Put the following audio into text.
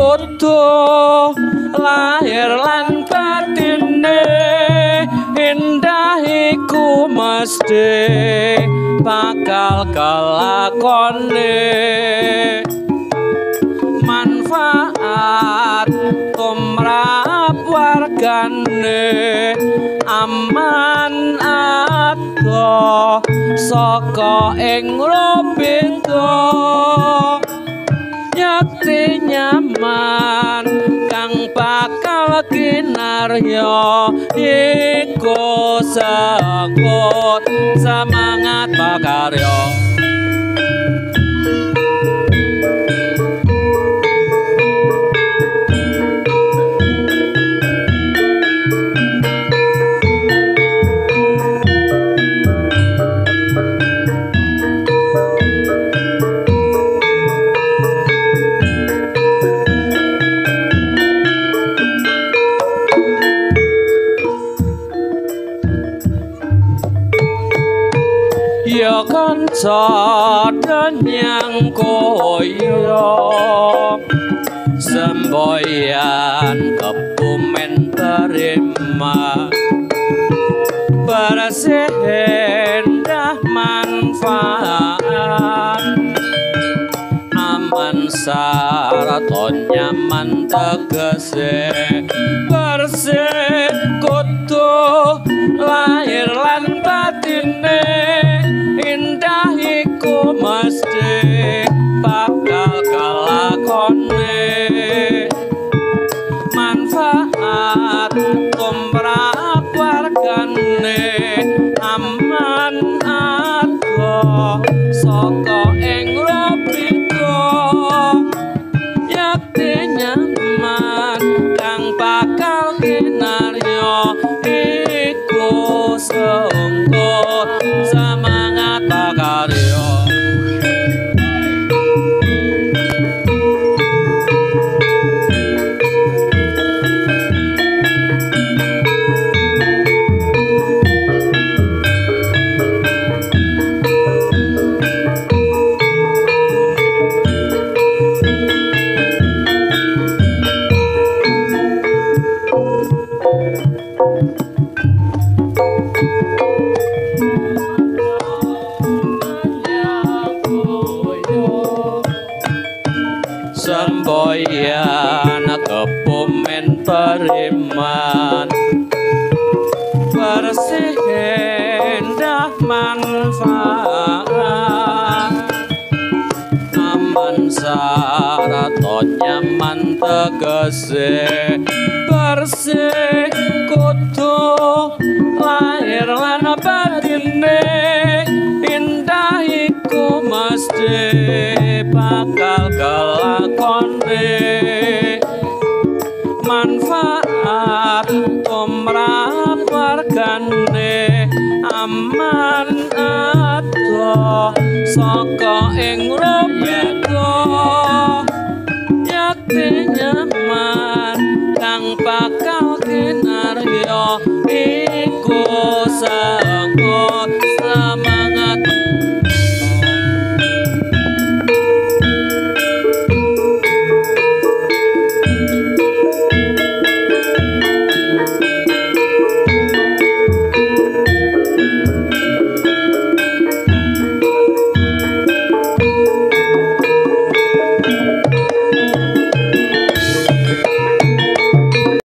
kudu lahir lan batine indah iku mesti bakal kelakone manfaat tumrap wargane aman ado saka ing lobito yakti nyaman kang bakal kinarya iku sangkut semangat pakarya ya kanca danyang koyo semboyan kebumen terima bersih endah manfaat aman sarata nyaman tegese bersih kudu lahir lan batine indah iku mesti bakal kelakone manfaat tumrap wargane aman ado saka ing lobito yakti nyaman kang bakal kinarya iku sangkut semangat pakarya semboyan kebumen periman bersih endah manfaat aman sarata nyaman tegese bersih kudu lahir lan batine indah iku mesti bakal kelakone manfaat tumrap wargane aman ado saka ing lobito